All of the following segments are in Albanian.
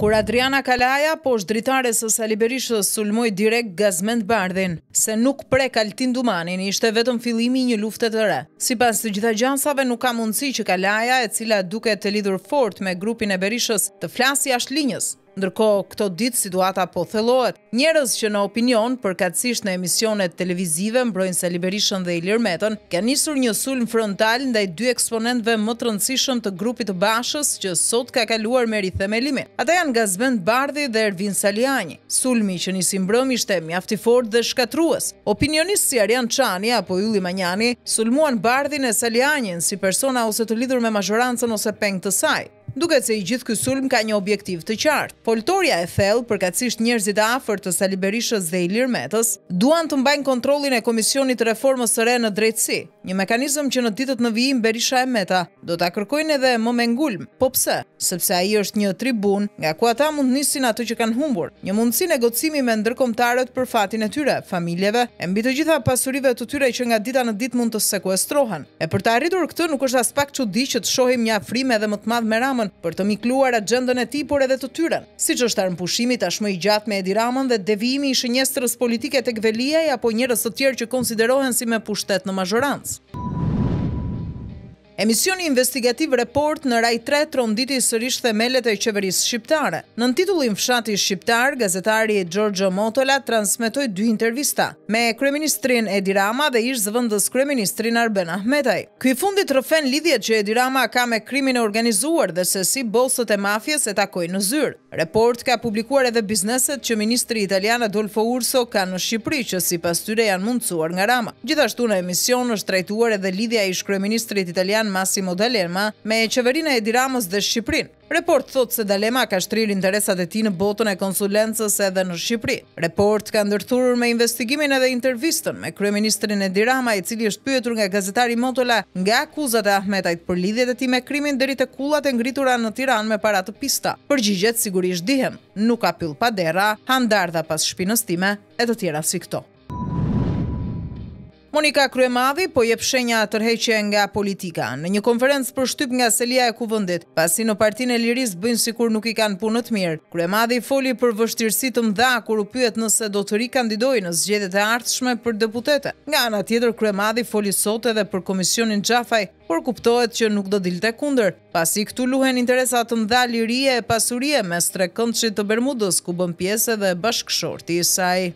Kur Adriana Kalaja, poshtë dritares së Sali Berishës, sulmoi direkt Gazmend Bardhin, se nuk prek Altin Dumanin, ishte vetëm fillimi i një lufte të re. Sipas të gjitha gjansave, nuk ka mundësi që Kalaja, e cila duket të lidhur fort me grupin e Berishës, të flasë jashtë linjës. Ndërkohë, këto ditë situata po thellohet. Njerëz që në opinion, përkatësisht në emisionet televizive, mbrojnë Sali Berishën dhe Ilir Metën, ka nisur një sulm frontal ndaj dy eksponentëve më të rëndësishëm të grupit të Bashës, që sot ka kaluar me rithemelimin. Ata janë Gazmend Bardhi dhe Ervin Saliani. Sulmi që nisi mbrëm ishte mjaft i fortë dhe shkatrues. Opinionistë si Arjan Çani apo Ylli Manjani sulmuan Bardhin e Salianin si persona ose të lidhur me mazhorancën ose peng të saj. Duket se i gjithë ky sulm ka një objektiv të qartë. Foltoria e thellë, përkatësisht njerëzit e afërt të Sali Berishës dhe Ilir Metës, duan të mbajnë kontrollin e Komisionit të Reformës së Re në drejtësi, një mekanizëm që në ditët në vijim Berisha e Meta do ta kërkojnë edhe më me ngulm. Po pse? Sepse ai është një tribun nga ku ata mund nisin ato që kanë humbur, një mundësi negocimi me ndërkombëtarët për fatin e tyre, familjeve, e mbi të gjitha pasurive të tyre që nga dita në ditë mund të sekuestrohen. E për të arritur këtë, nuk është as pak çudi që të shohim një afrim edhe më të madh me Ramën për të mikluar agjendën e tij, por edhe të tyren. Siç është armpushimi tashmë i gjatë me Edi Ramën dhe devijimi i shënjestrës politike tek Veliaj apo njerëz të tjerë që konsiderohen si me pushtet në mazhorancë. Emisioni investigativ Report në Rai 3 tronditi sërish themelet e qeverisë shqiptare. Në titullin Fshati Shqiptar, gazetari Giorgio Motola transmetoi dy intervista me kryeministrin Edi Rama dhe ish zëvendës kryeministrin Arben Ahmetaj. Ky i fundit rrëfen lidhjet që Edi Rama ka me krimin e organizuar dhe se si bossët e mafjes e takojnë në zyrë. Report ka publikuar edhe bizneset që ministri italian Adolfo Urso ka në Shqipëri, që sipas tyre janë mundsuar nga Rama. Gjithashtu në emision është trajtuar edhe lidhja e ish kryeministrit italian Massimo D'Alema me qeverinë e Edi Ramës dhe Shqipërinë. Report thot se D'Alema ka shtrirë interesat e tij në botën e konsulencës edhe në Shqipëri. Report ka ndërthurur me investigimin edhe intervistën me kryeministrin Edi Rama, i cili është pyetur nga gazetari Motola nga akuzat e Ahmetajt për lidhjet e tij me krimin deri te kullat e ngritura në Tiranë me para të pista. Përgjigjet sigurisht dihen, nuk ka pyll pa derra, handardha pas shpinës time e të tjera si këto. Monika Kryemadhi po jep shenja tërheqje nga politika. Në një konferencë për shtyp nga selia e Kuvendit, pasi në Partinë e Lirisë bëjnë sikur nuk i kanë punë të mirë, Kryemadhi foli për vështirësi të mëdha kur u pyet nëse do të rikandidojë në zgjedhjet e ardhshme për deputete. Nga ana tjetër, Kryemadhi foli sot edhe për Komisionin Xhafaj, por kuptohet që nuk do dilte kundër, pasi këtu luhen interesa të mëdha lirie e pasurie mes trekëndshit të Bermudës, ku bën pjesë edhe bashkëshorti i saj.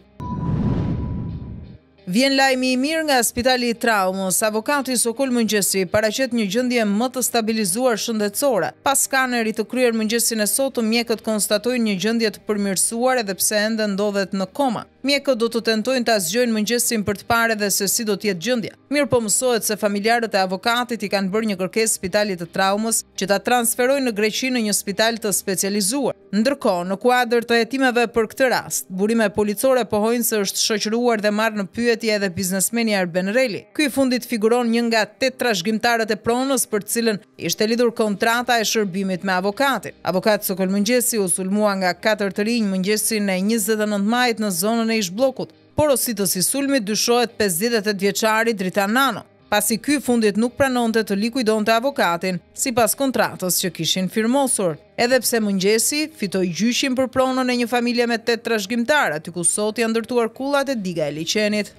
Vjen lajmi i mirë nga Spitali i Traumës. Avokati Sokol Mëngjesi paraqet një gjendje më të stabilizuar shëndetësore. Pas skanerit të kryer mëngjesin e sotëm, mjekët konstatojnë një gjendje të përmirësuar edhe pse ende ndodhet në koma. Mjekët do të tentojnë ta zgjojnë mëngjesin për të parë edhe se si do të jetë gjendja. Mirë po mësohet se familjarët e avokatit i kanë bërë një kërkesë Spitalit të Traumës që ta transferojnë në Greqi në një spital të specializuar. Ndërkohë, në kuadër të hetimeve për këtë rast, burime policore pohojnë se është shoqëruar dhe marrë në pyetje edhe biznesmeni Arben Reli. Ky i fundit figuron një nga 8 trashëgimtarët e pronës për të cilën ishte lidhur kontrata e shërbimit me avokatin. Avokati Sokol Mëngjesi u sulmua nga 4 të rinj mëngjesin e 29 majit në zonën e ish bllokut. Porositës i sulmit dyshohet 58 vjeçari Dritan Nano, pasi ky fundit nuk pranonte të likuidonte avokatin sipas kontratës që kishin firmosur. Edhe pse Mëngjesi fitoi gjyqin për pronën e një familje me 8 trashëgimtar, aty ku sot janë ndërtuar kullat e diga e liçenit.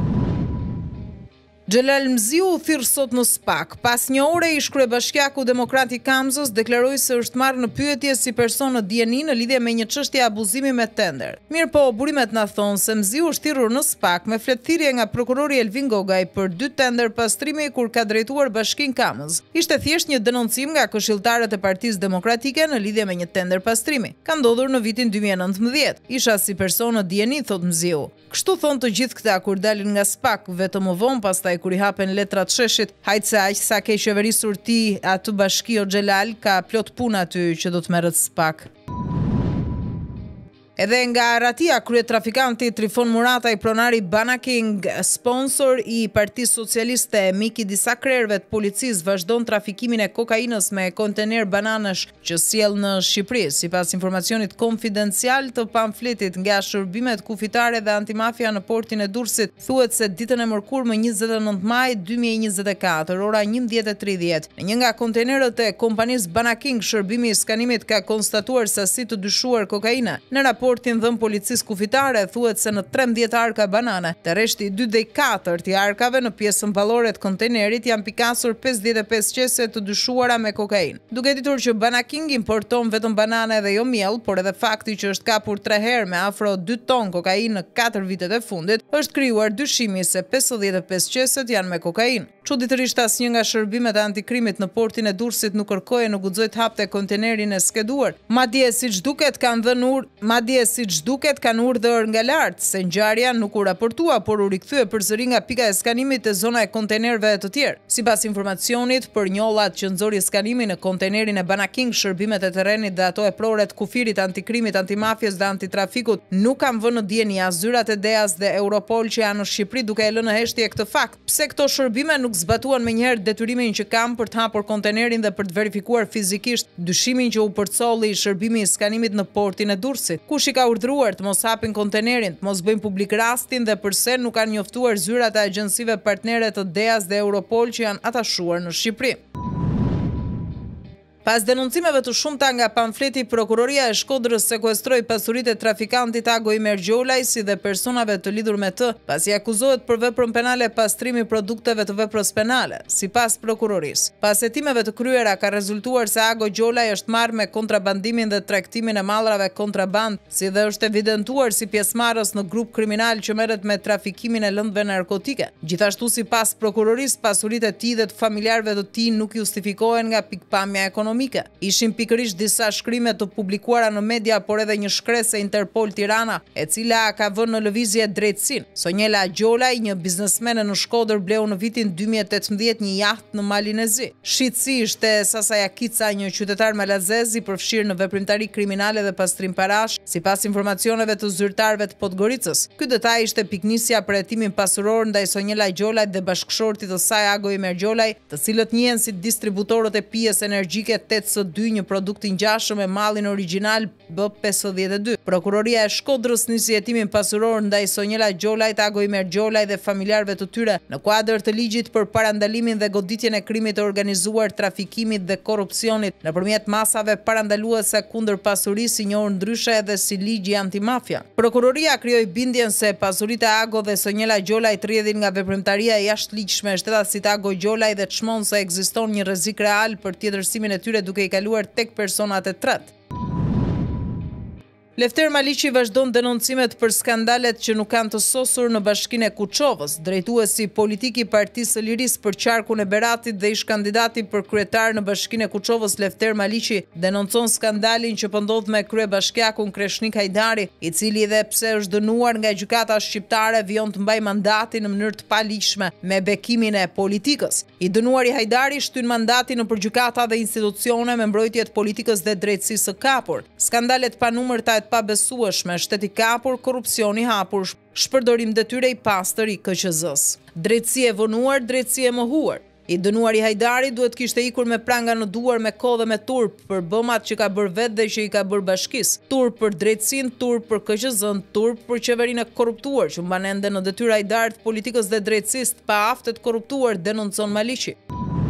Xhelal Mziu u thirr sot në SPAK. Pas një ore, ish kryebashkiaku demokrat i Kamzës deklaroi se është marrë në pyetje si person në dieni në lidhje me një çështje abuzimi me tender. Mirë po, burimet na thonë se Mziu është thirrur në SPAK me fletëthirrje nga prokurori Elvin Gogaj për 2 tender pastrimi kur ka drejtuar Bashkinë Kamës. Ishte thjesht një denoncim nga këshilltarët e Partisë Demokratike në lidhje me një tender pastrimi. Ka ndodhur në vitin 2019. Isha si person në dieni, thot Mziu. Kështu thonë të gjithë këta kur dalin nga SPAK, vetëm më vonë pastaj kur i hapen letrat sheshit, hajt se aq sa ke qeverisur ti aty bashki o Xhelal, ka plot punë aty që do të merret SPAK. Edhe nga Aratia, kryetrafikanti Trifon Murataj, pronari Banaking, sponsor i Partisë Socialiste, mik i disa krerëve të policisë, vazhdon trafikimin e kokainës me kontener bananësh që sjell në Shqipëri. Sipas informacionit konfidencial të pamfletit nga shërbimet kufitare dhe antimafia në portin e Durrësit, thuhet se ditën e mërkurme 29 maj 2024, ora 11:30, në një nga kontenerët e kompanisë Banaking, shërbimi i skanimit ka konstatuar sasi të dyshuar kokaine. Në raportin dhënë policisë kufitare, thuhet se në 13 arka banane, të rreshti 2 dhe 4 të arkave në pjesën ballore të kontenerit janë pikasur 55 qese të dyshuara me kokainë. Duke ditur që Banaking importon vetëm banane dhe jo miell, por edhe fakti që është kapur 3 herë me afro 2 ton kokainë në 4 vitet e fundit, është krijuar dyshimi se 55 qeset janë me kokainë. Çuditërisht asnjë nga shërbimet e antikrimit në portin e Durrësit nuk kërkoi në guxoi të hapte kontenerin e skeduar. Madje siç duket kanë urdhër nga lart se ngjarja nuk u raportua, por u rikthye përsëri nga pika e skanimit te zona e kontenerëve të tjerë. Sipas informacionit, për njollat që nxori skanimin në kontenerin e Banaking, shërbimet e terrenit dhe ato e proret kufirit, antikrimit, antimafjes dhe antitrafikut nuk kanë vënë në dieni as zyrat e DEA-s dhe Europol që janë në Shqipëri, duke e lënë në heshtje këtë fakt. Pse këto shërbime nuk zbatuan menjëherë detyrimin që kanë për të hapur kontenerin dhe për të verifikuar fizikisht dyshimin që u përcolli shërbimi i skanimit në portin e Durrësit? Kush i ka urdhëruar të mos hapin kontenerin, të mos bëjnë publik rastin dhe pse nuk kanë njoftuar zyrat e agjencive partnere të DEA-s dhe Europol që janë atashuar në Shqipëri? Pas denoncimeve të shumta nga pamfleti, prokuroria e Shkodrës sekuestroi pasuritë e trafikantit Ago Imergjolaj si dhe personave të lidhur me të, pasi akuzohet për veprën penale pastrimi produkteve të veprës penale. Sipas prokurorisë, pas hetimeve të kryera ka rezultuar se Ago Gjolaj është marrë me kontrabandimin dhe tregtimin e mallrave kontraband, si dhe është evidentuar si pjesëmarrës në grup kriminal që merret me trafikimin e lëndëve narkotike. Gjithashtu, sipas prokurorisë, pasuritë e tij dhe të familjarëve të tij nuk justifikohen nga pikpamja ekonomike. Ishin pikërisht disa shkrime të publikuara në media, por edhe një shkresë e Interpol Tirana, e cila ka vënë në lëvizje drejtësinë. Sonjela Gjolaj, një biznesmene në Shkodër, bleu në vitin 2018 një jahtë në Malinezi. Shitësisht e Sasaja Kica, një qytetar malazez i përfshirë në veprimtari kriminale dhe pastrim parash, sipas informacioneve të zyrtarëve të Podgoricës. Ky detaj ishte piknisja për hetimin pasuror ndaj Sonjela Gjolaj dhe bashkëshortit të saj Ago Imergjolaj, të cilët njihen si distributorët e pijes energjike 8S2, një produkt i ngjashëm me mallin origjinal B52. Prokuroria e Shkodrës nisi hetimin pasuror ndaj Sonjela Gjolajt, Ago Imergjolaj dhe familjarëve të tyre në kuadër të ligjit për parandalimin dhe goditjen e krimit të organizuar, trafikimit dhe korrupsionit nëpërmjet masave parandaluese kundër pasurisë, i njohur ndryshe edhe si ligji antimafia. Prokuroria krijoi bindjen se pasuritë e Ago dhe Sonjela Gjolajt rrjedhin nga veprimtaria e jashtëligjshme e shtetasit Ago Gjolaj dhe çmon se ekziston një rrezik real për tjetërsimin e tyre duke i kaluar tek personat e tretë. Lefter Maliqi vazhdon denoncimet për skandalet që nuk kanë të sosur në bashkinë e Kuçovës. Drejtuesi politik i Partisë së Lirisë për qarkun e Beratit dhe ish kandidati për kryetar në bashkinë e Kuçovës, Lefter Maliqi, denoncon skandalin që po ndodh me kryebashkiakun Kreshnik Hajdari, i cili edhe pse është dënuar nga gjykata shqiptare, vijon të mbajë mandatin në mënyrë të paligjshme me bekimin e politikës. I dënuari Hajdari shtyn mandatin nëpër gjykata dhe institucione me mbrojtje të politikës dhe drejtësisë së kapur. Skandalet panumërta pabesueshme, shtet i kapur, korrupsioni hapur, shpërdorim detyre i pastër i KQZ-s. Drejtësi e vonuar, drejtësi e mohuar. I dënuari Hajdari duhet kishte ikur me pranga në duar, me kohë dhe me turp për bëmat që ka bërë vetë dhe që i ka bërë bashkisë. Turp për drejtësinë, turp për KQZ-n, turp për qeverinë e korruptuar që mban ende në detyrë Hajdari të politikës dhe drejtësisë të paaftë të korruptuar, denoncon Maliqi.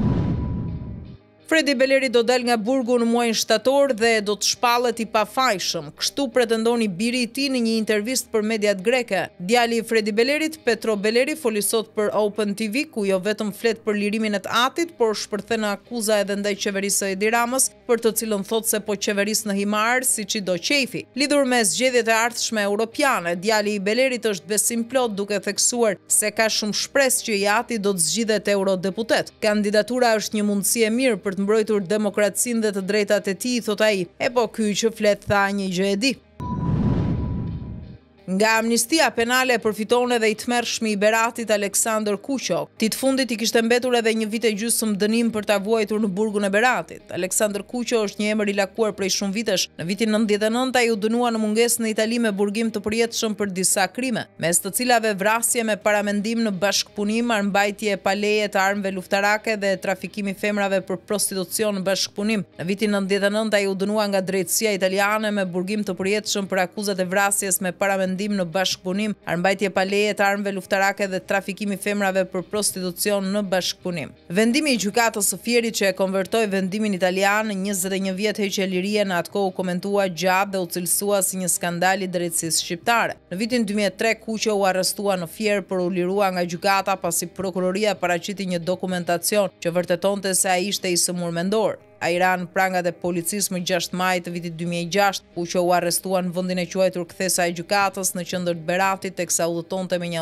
Fredi Beleri do dal nga burgu në muajin shtator dhe do të shpallet i pafajshëm. Kështu pretendoni biri i tij në një intervistë për mediat greke. Djali i Fredi Belerit, Petro Beleri, foli sot për Open TV, ku jo vetëm flet për lirimin e të atit, por shpërthen akuza edhe ndaj qeverisë së Edi Ramës, për të cilën thot se po qeveris në himar siç i do qefi. Lidhur me zgjedhjet e ardhshme europiane, djali i Belerit është besim plot duke theksuar se ka shumë shpresë që i ati do të zgjidhet eurodeputet. Kandidatura është një mundësi e mirë për të mbrojtur demokracinë dhe të drejtat e tij, thot ai. E po ky që flet tha një gjë e di. Nga amnistia penale përfiton edhe i tmerrshmi i Beratit Aleksandr Kuqok. Ti të fundit i kishte mbetur edhe 1 vit e gjysmë dënim për ta vuajtur në burgun e Beratit. Aleksandr Kuqo është një emër i lakuar prej shumë vitesh. Në vitin 99 ai u dënua në mungesë në Itali me burgim të përjetshëm për disa krime, mes të cilave vrasje me paramendim në bashkëpunim, armbajtje e paleje të armëve luftarake dhe trafikimi femrave për prostitucion në bashkëpunim. Në vitin 99 ai u dënua nga drejtësia italiane me burgim të përjetshëm për akuzat e vrasjes me paramendim në bashkëpunim, armbajtje paleje të armëve luftarake dhe trafikimi femrave për prostitucion në bashkëpunim. Vendimi i gjykatës së Fierit që e konvertoi vendimin italian në 21 vjet heqje lirie në atë kohë u komentua gjatë dhe u cilësua si një skandal i drejtësisë shqiptare. Në vitin 2003 Kuqo u arrestua në Fier për u lirua nga gjykata pasi prokuroria paraqiti një dokumentacion që vërtetonte se ai ishte i sëmur mendor. Ai ra në prangat e policisë më 6 maj të vitit 2006, Kuqo u arrestua në vendin e quajtur kthesa e gjykatës në qendër të Beratit teksa udhëtonte me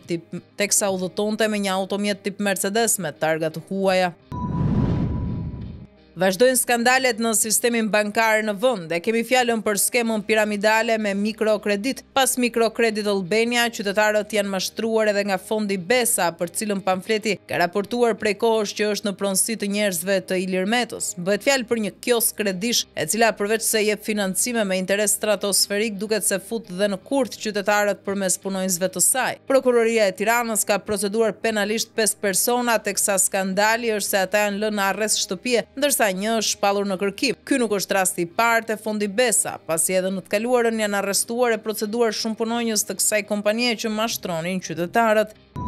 një automjet tip Mercedes me targa të huaja. Vazhdojnë skandalet në sistemin bankar në vend dhe kemi fjalën për skemën piramidale me mikrokredit. Pas Mikrokredit Albania, qytetarët janë mashtruar edhe nga fondi Besa, për cilën pamfleti ka raportuar prej kohësh që është në pronësi të njerëzve të Ilir Metës. Bëhet fjalë për një kiosk kredish, e cila përveç se jep financime me interes stratosferik, duket se fut dhe në kurth qytetarët përmes punonjësve të saj. Prokuroria e Tiranës ka proceduar penalisht 5 persona, teksa skandali është se ata janë lënë në arrest shtëpie, ndërsa një është shpallur në kërkim. Ky nuk është rasti i parë te fondi Besa, pasi edhe në të kaluarën janë arrestuar e proceduar shumë punonjës të kësaj kompanie që mashtronin qytetarët.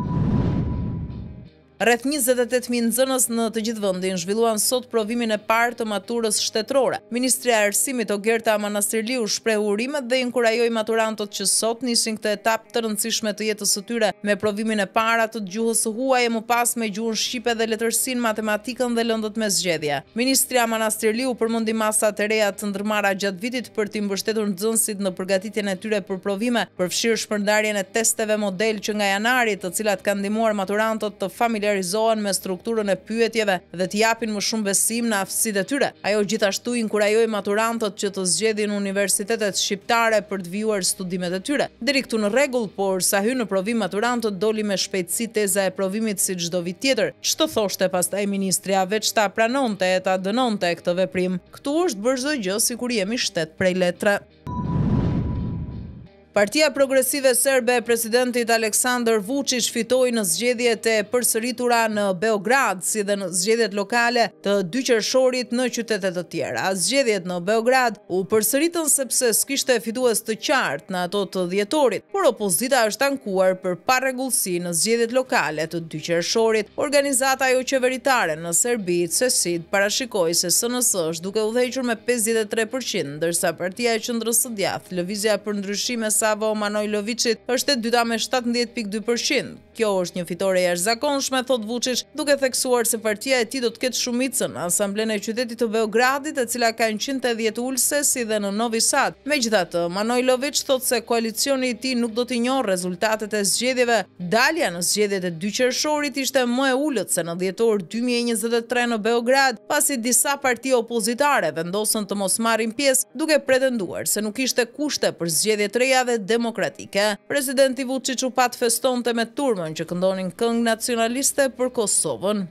Rreth 28.000 nxënës në të gjithë vendin zhvilluan sot provimin e parë të maturës shtetërore. Ministria e Arsimit Ogerta Manastirliu shpreh urimet dhe inkurajoi maturantët që sot nisin këtë etapë të rëndësishme të jetës së tyre me provimin e parë të gjuhës së huaj e më pas me gjuhën shqipe dhe letërsinë, matematikën dhe lëndët me zgjedhje. Ministria Manastirliu përmendi masat e reja të ndërmarra gjatë vitit për t'i mbështetur nxënësit në përgatitjen e tyre për provime, përfshirë shpërndarjen e testeve model që nga janari, të cilat kanë ndihmuar maturantët të familiarizohen me strukturën e pyetjeve dhe të japin më shumë besim në aftësitë e tyre. Ajo gjithashtu inkurajoi maturantët që të zgjedhin universitetet shqiptare për të vijuar studimet e tyre. Deri këtu në rregull, por sa hyn në provim maturantët doli me shpejtësi teza e provimit si çdo vit tjetër. Ç'të thoshte pastaj ministria, veç ta pranonte e ta dënonte këtë veprim. Ktu është bërë çdo gjë sikur jemi shtet prej letre. Partia Progresive Serbe e presidentit Aleksandar Vučić fitoi në zgjedhjet e përsëritura në Beograd, si dhe në zgjedhjet lokale të 2 qershorit në qytete të tjera. Zgjedhjet në Beograd u përsëritën sepse s'kishte fitues të qartë në ato të dhjetorit, por opozita është ankuar për parregullsi në zgjedhjet lokale të 2 qershorit. Organizata jo qeveritare në Serbi, CESID, parashikoi se SNS është duke udhëhequr me 53%, ndërsa Partia e Qendrës së Djathtë, Lëvizja për Ndryshime Savo Manojlovicit, është e dyta me 17.2%. Kjo është një fitore jashtëzakonshme, thot Vučić, duke theksuar se partia e tij do të ketë shumicën në Asamblenë e qytetit të Beogradit, e cila ka 110 ulëse, si dhe në Novi Sad. Megjithatë, Manojlović thot se koalicioni i tij nuk do t'i njohë rezultatet e zgjedhjeve. Dalja në zgjedhjet e 2 qershorit ishte më e ulët se në dhjetor 2023 në Beograd, pasi disa parti opozitare vendosën të mos marrin pjesë, duke pretenduar se nuk ishte kushte për zgjedhje të reja dhe demokratike. Presidenti Vučić u pat festonte me turmën që këndonin këngë nacionaliste për Kosovën.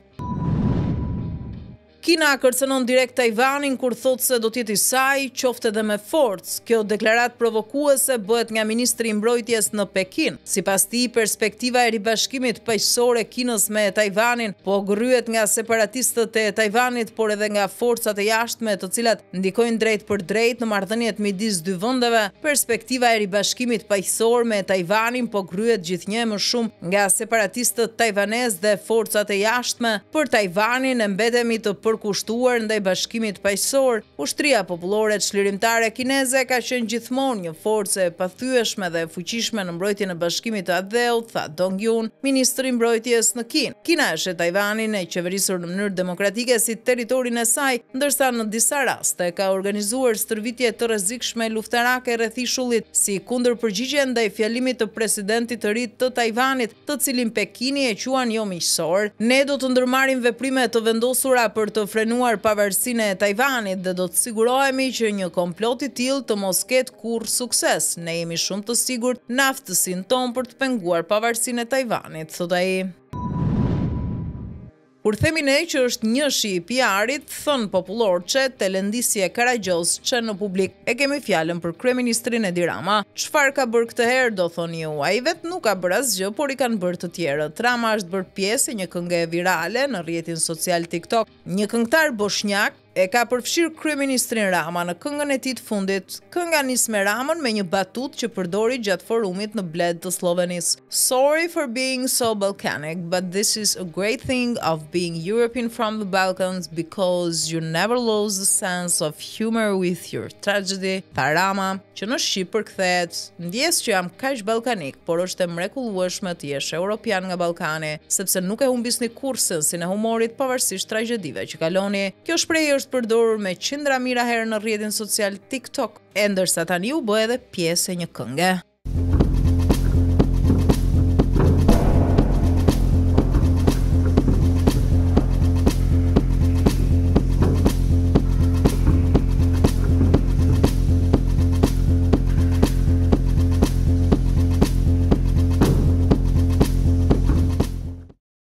Kina kërcënon direkt Tajvanin kur thot se do t'jetë i saj, qoftë edhe me forcë. Kjo deklarat provokuese bëhet nga ministri i mbrojtjes në Pekin. Sipas tij, perspektiva e ribashkimit paqësor e Kinës me Tajvanin po gërryhet nga separatistët e Tajvanit, por edhe nga forcat e jashtme të cilat ndikojnë drejt për drejt në marrëdhëniet midis dy vendeve. Perspektiva e ribashkimit paqësor me Tajvanin po gërryhet gjithnjë më shumë nga separatistët tajvanez dhe forcat e jashtme. Për Tajvanin e mbetemi të përkushtuar ndaj bashkimit paqësor. Ushtria popullore çlirimtare kineze ka qenë gjithmonë një forcë e pathyeshme dhe e fuqishme në mbrojtjen e bashkimit të atdheut, tha Dong Yun, ministri i mbrojtjes në Kinë. Kina e shet Tajvanin e qeverisur në mënyrë demokratike si territorin e saj, ndërsa në disa raste ka organizuar stërvitje të rrezikshme luftarake rreth ishullit si kundërpërgjigje ndaj fjalimit të presidentit të ri të Tajvanit, të cilin Pekini e quan jo miqësor. Ne do të ndërmarrim veprime të vendosura për të të frenuar pavarësinë e Tajvanit dhe do të sigurohemi që një komplot i tillë të mos ketë kurrë sukses. Ne jemi shumë të sigurt në aftësinë tonë për të penguar pavarësinë e Tajvanit, thot ai. Kur themi ne që është njëshi i PR-it, thënë popullorçe, telendisje Karagjoz që në publik e kemi fjalën për kryeministrin Edi Rama. Çfarë ka bërë këtë herë, do thoni ju, ai vet nuk ka bërë asgjë, por i kanë bërë të tjerët. Rama është bërë pjesë e një këngë virale në rrjetin social TikTok. Një këngëtar bosnjak e ka përfshirë kryeministrin Rama në këngën e tij të fundit. Kënga nis me Ramën me një batutë që përdori gjatë forumit në Bled të Slovenisë. Sorry for being so Balkanic, but this is a great thing of being European from the Balkans because you never lose the sense of humor with your tragedy. Tha Rama, që në Shqip përkthehet, ndjes që jam kaq ballkanik, por është e mrekullueshme të jesh europian nga Ballkani, sepse nuk e humbisni kurrë sensin e humorit pavarësisht tragjedive që kaloni. Kjo shprehje është përdorur me qindra mijëra herë në rrjetin social TikTok, e ndërsa tani u bë edhe pjesë e një këngë.